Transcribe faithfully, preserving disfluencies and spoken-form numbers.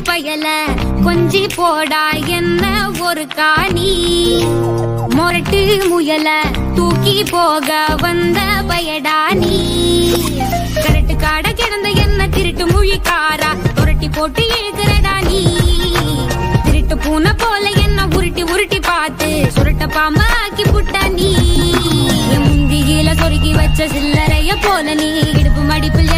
பயல கொஞ்சி போடா என்ன ஒரு காணி மொரட்டு முயல தூக்கி போக வந்த பயடா நீ கரட்டு காட கிடந்த என்ன திருட்டு முழிக்காரா புரட்டி போட்டு ஏகுறடா நீ திருட்டு பூனை போல என்ன உருட்டி உருட்டி பார்த்து சுருட்ட பாம்பா ஆக்கி புட்டா நீ முந்தியில சொருகி வச்ச சில்லறைய போல நீ இடுப்பு மடிப்பில்